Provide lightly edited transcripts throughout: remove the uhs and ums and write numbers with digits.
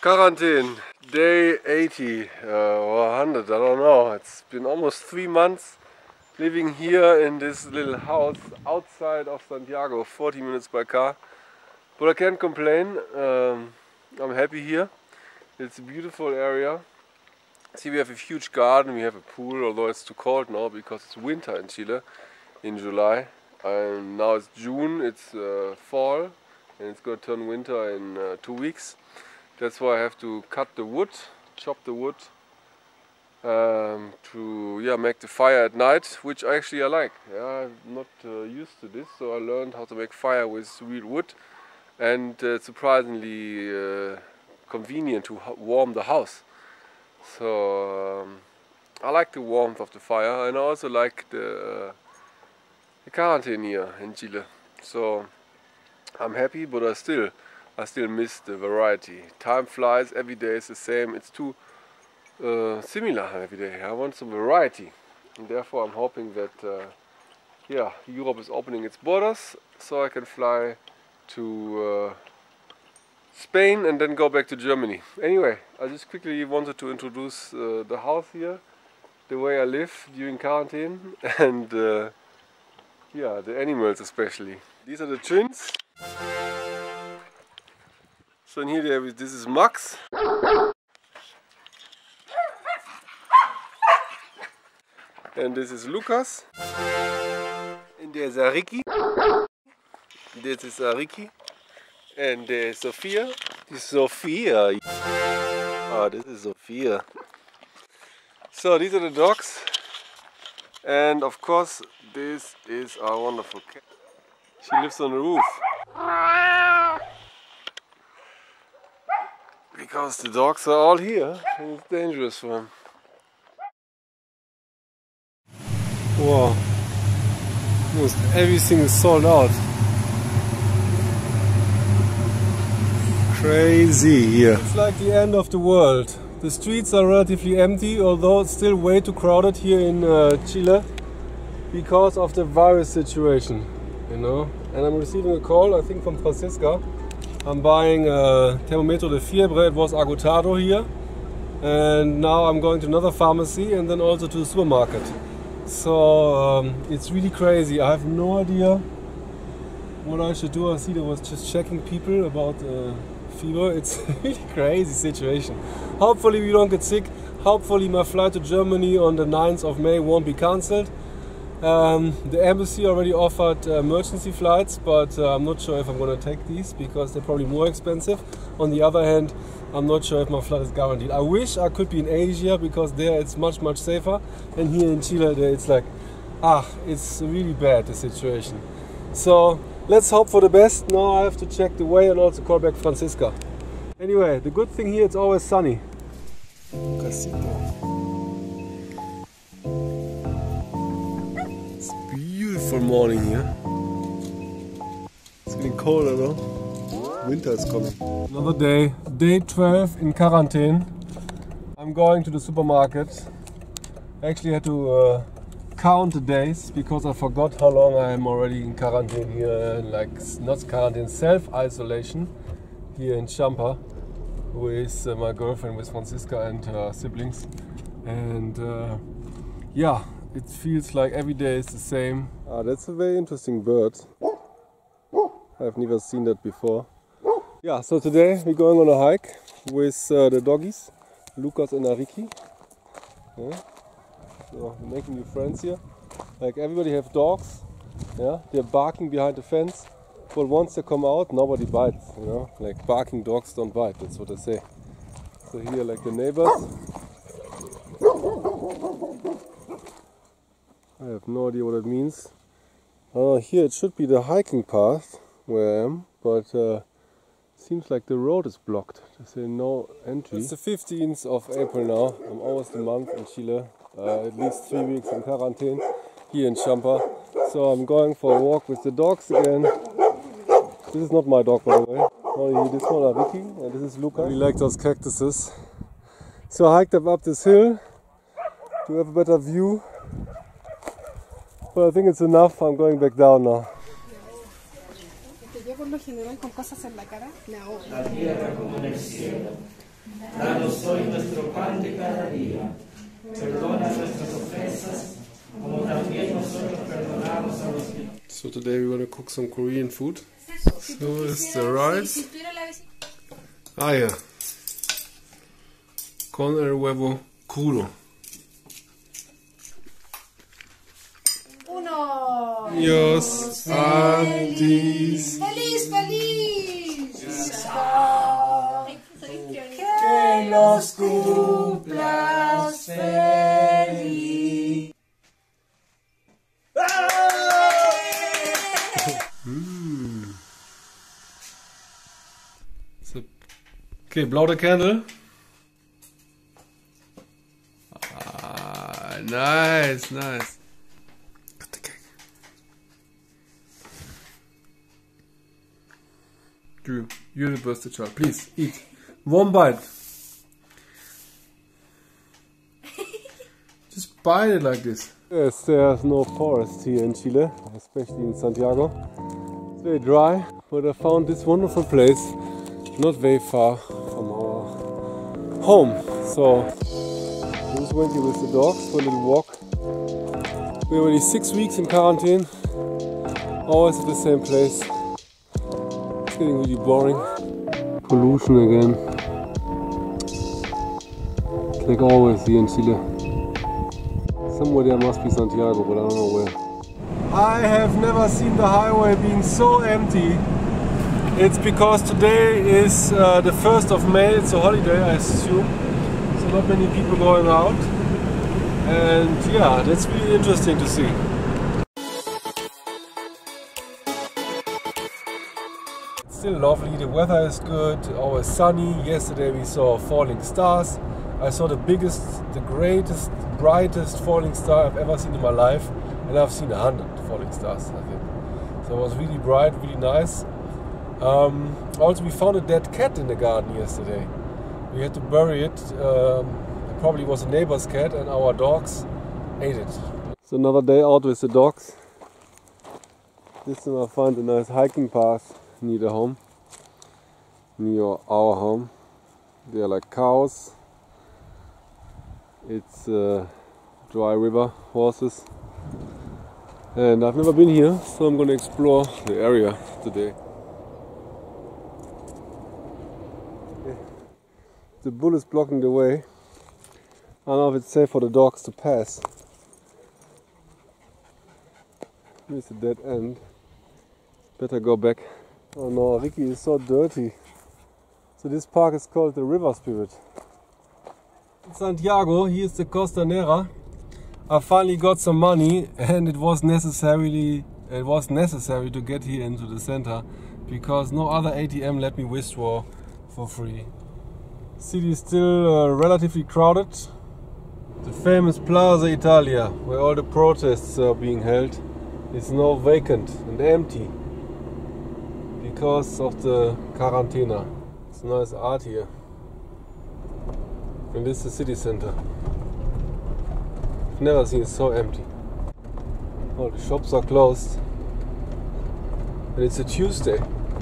Quarantine, day 80 or 100, I don't know. It's been almost 3 months living here in this little house outside of Santiago, 40 minutes by car. But I can't complain, I'm happy here. It's a beautiful area. See, we have a huge garden, we have a pool, although it's too cold now because it's winter in Chile in July. And now it's June, it's fall, and it's going to turn winter in 2 weeks. That's why I have to cut the wood, chop the wood to make the fire at night, which actually I like. I'm not used to this, so I learned how to make fire with real wood, and it's surprisingly convenient to warm the house. So I like the warmth of the fire, and I also like the quarantine here in Chile. So I'm happy, but I still miss the variety. Time flies, every day is the same. It's too similar every day. I want some variety, and therefore I'm hoping that Europe is opening its borders so I can fly to Spain and then go back to Germany. Anyway, I just quickly wanted to introduce the house here, the way I live during quarantine, and the animals especially. These are the twins. So in here this is Max. And this is Lucas. And there's Ricky. This is Ricky. And there's Sophia. This is Sophia. Oh, this is Sophia. So these are the dogs. And of course this is our wonderful cat. She lives on the roof. Because the dogs are all here and it's dangerous for them. Wow, almost everything is sold out. Crazy here. It's like the end of the world. The streets are relatively empty, although it's still way too crowded here in Chile because of the virus situation, you know. And I'm receiving a call, I think from Francisca. I'm buying a Thermometro de Fiebre. It was agotado here, and now I'm going to another pharmacy and then also to the supermarket. So it's really crazy. I have no idea what I should do. I see there was just checking people about fever. It's a really crazy situation. Hopefully we don't get sick. Hopefully my flight to Germany on the 9th of May won't be cancelled. The embassy already offered emergency flights, but I'm not sure if I'm going to take these because they're probably more expensive. On the other hand, I'm not sure if my flight is guaranteed. I wish I could be in Asia because there it's much safer, and here in Chile there it's like, it's really bad, the situation. So let's hope for the best. Now I have to check the way and also call back Francisca. Anyway, the good thing here, it's always sunny. Casito. Beautiful morning here. It's getting colder though. Winter is coming. Another day, day 12 in quarantine. I'm going to the supermarket. I actually had to count the days because I forgot how long I am already in quarantine here, like not quarantine, self-isolation here in Champa with my girlfriend, with Francisca and her siblings. And it feels like every day is the same. That's a very interesting bird. I've never seen that before. Yeah, so today we're going on a hike with the doggies, Lucas and Ricky. Yeah. So we're making new friends here. Like everybody have dogs. Yeah, they're barking behind the fence, but once they come out, nobody bites. You know, like barking dogs don't bite. That's what they say. So here, like the neighbors. I have no idea what it means. Here it should be the hiking path where I am, but seems like the road is blocked. They say no entry. It's the 15th of April now. I'm almost a month in Chile. At least 3 weeks in quarantine here in Champa. So I'm going for a walk with the dogs again. This is not my dog, by the way. Only this one, Ricky, and this is Lucas. We like those cactuses. So I hiked up this hill to have a better view. But I think it's enough. I'm going back down now. Yo por lo general con cosas en la cara me ahogo. Danos hoy nuestro pan de cada día. Perdona nuestras ofensas, como también nosotros perdonamos a los que... So today we're gonna cook some Korean food. So is the rice. Ah ja. Con el huevo crudo. Uno. Dios Antis. ¡Feliz, feliz! Que los cumplas feliz. So, okay, blow the candle. Ah, nice, nice. Cut the cake. You're the birthday child. Please eat. One bite. Just bite it like this. Yes, there's no forest here in Chile, especially in Santiago. It's very dry, but I found this wonderful place not very far from our home. So I just went here with the dogs for a little walk. We're already 6 weeks in quarantine, always at the same place. It's getting really boring. Pollution again. It's like always here in Chile. Somewhere there must be Santiago, but I don't know where. I have never seen the highway being so empty. It's because today is the 1st of May, it's a holiday I assume. So not many people going out. And yeah, that's really interesting to see. It's still lovely, the weather is good, always sunny. Yesterday we saw falling stars. I saw the biggest, the greatest, brightest falling star I've ever seen in my life, and I've seen 100 falling stars, I think. So it was really bright, really nice. Also, we found a dead cat in the garden yesterday. We had to bury it. It probably was a neighbor's cat, and our dogs ate it. So another day out with the dogs. This time I found a nice hiking path near the home, near our home. They are like cows. It's dry river horses, and I've never been here, so I'm going to explore the area today. The bull is blocking the way. I don't know if it's safe for the dogs to pass. Here's a dead end. Better go back. Oh no, Ricky is so dirty. So this park is called the River Spirit. Santiago, here's the Costanera. I finally got some money, and it was necessary to get here into the center because no other ATM let me withdraw for free. City is still relatively crowded. The famous Plaza Italia, where all the protests are being held, is now vacant and empty because of the quarantena. It's nice art here. And this is the city center. I've never seen it so empty. All the shops are closed. And it's a Tuesday.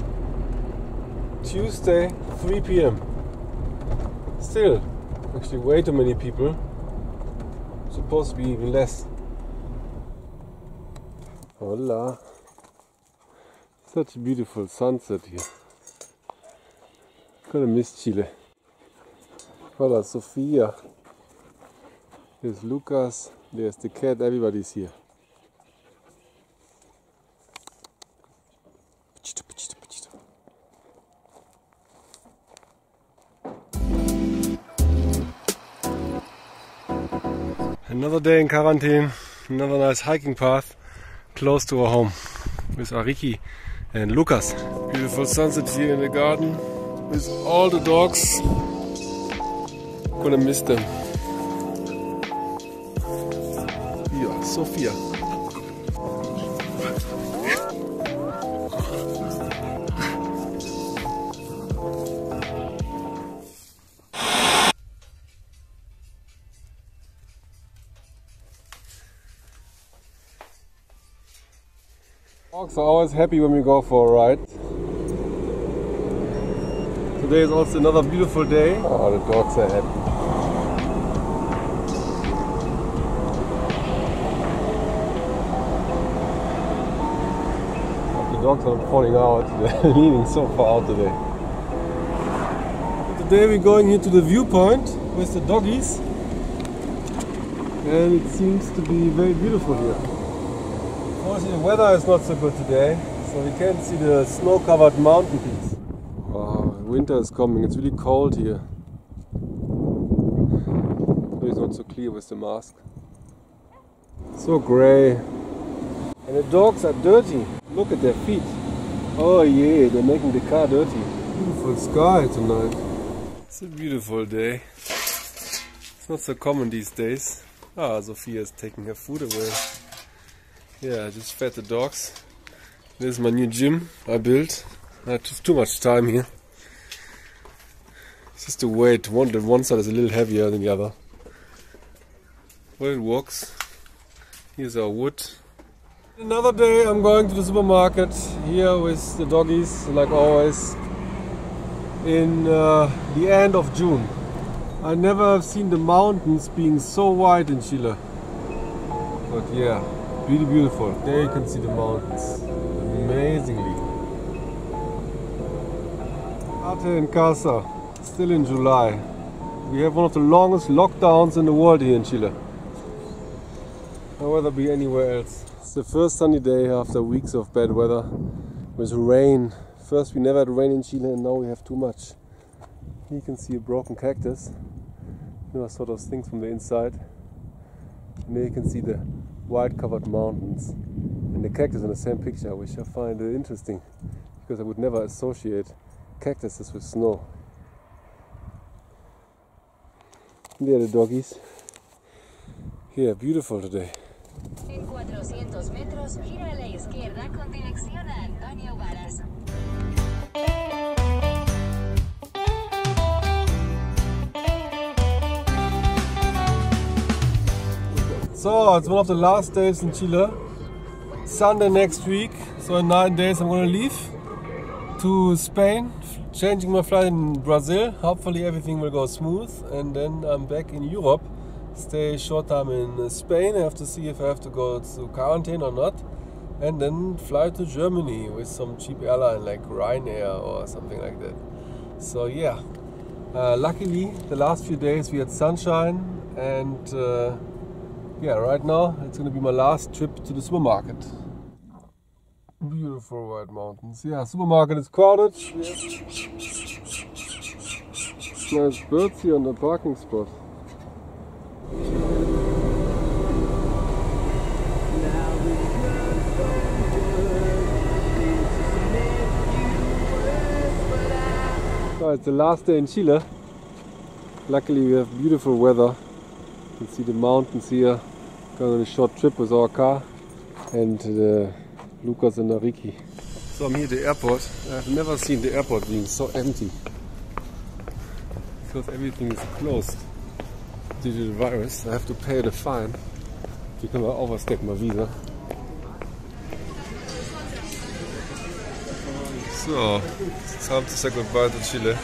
Tuesday, 3 p.m. Still, actually way too many people. Supposed to be even less. Hola. Such a beautiful sunset here. Gonna miss Chile. Hola, Sofia. There's Lucas. There's the cat. Everybody's here. Another day in quarantine. Another nice hiking path close to our home with Ariki and Lucas. Beautiful sunset here in the garden with all the dogs. Gonna miss them. Yeah, Sophia. Dogs are always happy when we go for a ride. Today is also another beautiful day. Oh, the dogs are happy. The dogs are falling out. They're leaning so far out today. Today we're going here to the viewpoint with the doggies. And it seems to be very beautiful here. Unfortunately, the weather is not so good today, so we can't see the snow-covered mountain peaks. Wow, winter is coming. It's really cold here. So it's not so clear with the mask. So grey. And the dogs are dirty. Look at their feet. Oh yeah, they're making the car dirty. Beautiful sky tonight. It's a beautiful day. It's not so common these days. Ah, Sophia is taking her food away. Yeah, I just fed the dogs. This is my new gym I built. I had too much time here. It's just the weight. One side is a little heavier than the other. But it works. Here's our wood. Another day I'm going to the supermarket here with the doggies, like always, in the end of June. I never have seen the mountains being so white in Chile. But yeah, really beautiful. There you can see the mountains. Amazingly. Ate in Casa, still in July. We have one of the longest lockdowns in the world here in Chile. I'd rather be anywhere else. It's the first sunny day after weeks of bad weather with rain. First we never had rain in Chile and now we have too much. Here you can see a broken cactus. You know, sort of things from the inside. And there you can see the white covered mountains. And the cactus in the same picture, which I find interesting because I would never associate cactuses with snow. And there are the doggies. Here, beautiful today. En 400 metros, gira a la izquierda con dirección a Antonio Varas. So, it's one of the last days in Chile. Sunday next week, so in 9 days I'm going to leave to Spain, changing my flight in Brazil. Hopefully everything will go smooth, and then I'm back in Europe. Stay a short time in Spain. I have to see if I have to go to quarantine or not, and then fly to Germany with some cheap airline like Ryanair or something like that. So yeah, luckily the last few days we had sunshine, and yeah, right now it's going to be my last trip to the supermarket. Beautiful white mountains. Yeah, supermarket is crowded. Nice birds here on the parking spot. So it's the last day in Chile. Luckily we have beautiful weather. You can see the mountains here. Going on a short trip with our car and Lucas and Ariki. So I'm here at the airport. I've never seen the airport being so empty because everything is closed due to the virus. I have to pay the fine because I overstayed my visa. So it's time to say goodbye to Chile.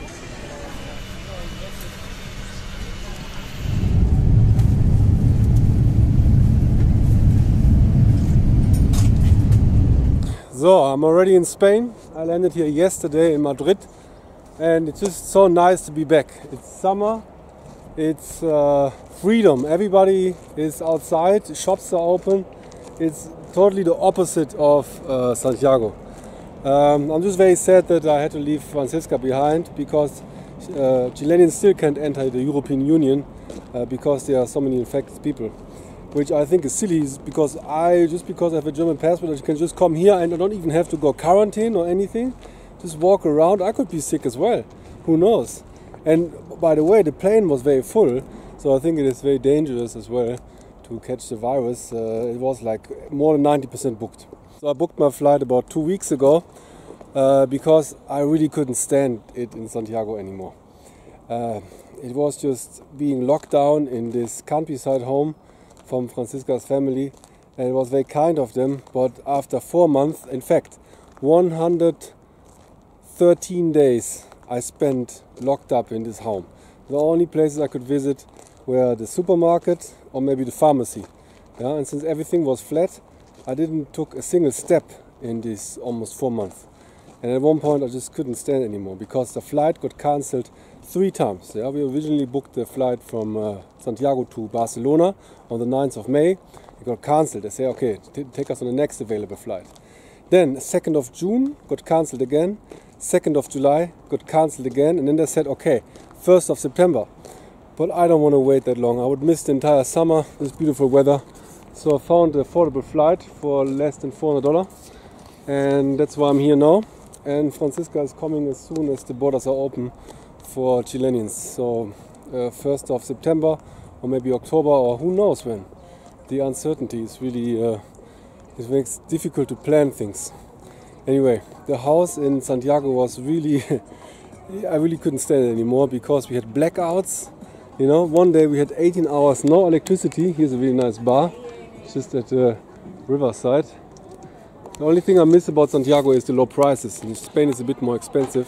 So, I'm already in Spain. I landed here yesterday in Madrid and it's just so nice to be back. It's summer, it's freedom. Everybody is outside, shops are open. It's totally the opposite of Santiago. I'm just very sad that I had to leave Francisca behind because Chileans still can't enter the European Union because there are so many infected people. Which I think is silly, because I have a German passport, I can just come here and I don't even have to go quarantine or anything. Just walk around. I could be sick as well. Who knows? And by the way, the plane was very full, so I think it is very dangerous as well to catch the virus. It was like more than 90% booked. So I booked my flight about 2 weeks ago because I really couldn't stand it in Santiago anymore. It was just being locked down in this countryside home from Francisca's family, and it was very kind of them, but after 4 months, in fact 113 days I spent locked up in this home. The only places I could visit were the supermarket or maybe the pharmacy. Yeah, and since everything was flat, I didn't took a single step in this almost 4 months. And at one point I just couldn't stand anymore because the flight got cancelled 3 times. Yeah, we originally booked the flight from Santiago to Barcelona on the 9th of May. It got cancelled. They say, okay, take us on the next available flight. Then 2nd of June got cancelled again. 2nd of July got cancelled again. And then they said, okay, 1st of September. But I don't want to wait that long. I would miss the entire summer, this beautiful weather. So I found an affordable flight for less than $400. And that's why I'm here now. And Francisca is coming as soon as the borders are open for Chileans. So 1st of September or maybe October or who knows when. The uncertainty is really, it makes it difficult to plan things. Anyway, the house in Santiago was really, I really couldn't stand it anymore because we had blackouts. You know, one day we had 18 hours, no electricity. Here's a really nice bar, just at the riverside. The only thing I miss about Santiago is the low prices. In Spain it's a bit more expensive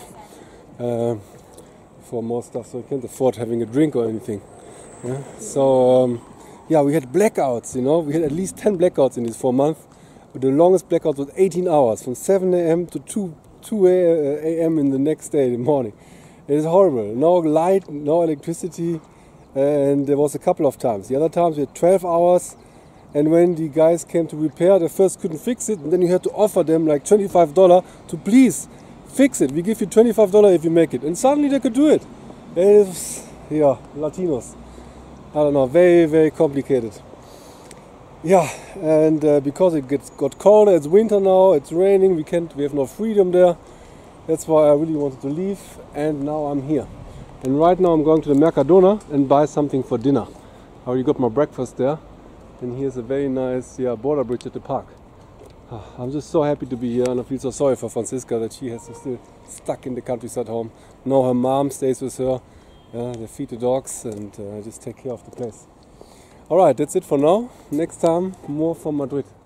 for more stuff, so you can't afford having a drink or anything. Yeah? So yeah, we had blackouts, you know. We had at least 10 blackouts in these 4 months. But the longest blackout was 18 hours, from 7 a.m. to 2 a.m. in the next day in the morning. It is horrible. No light, no electricity, and there was a couple of times. The other times we had 12 hours. And when the guys came to repair, they first couldn't fix it, and then you had to offer them like $25 to please fix it. We give you $25 if you make it. And suddenly they could do it. It was, yeah, Latinos. I don't know, very, very complicated. Yeah, and because it got colder, it's winter now, it's raining, we have no freedom there. That's why I really wanted to leave, and now I'm here. And right now I'm going to the Mercadona and buy something for dinner. I already got my breakfast there. And here's a very nice border bridge at the park. I'm just so happy to be here, and I feel so sorry for Francisca that she has to still stuck in the countryside home. Now her mom stays with her. They feed the dogs and just take care of the place. Alright, that's it for now. Next time, more from Madrid.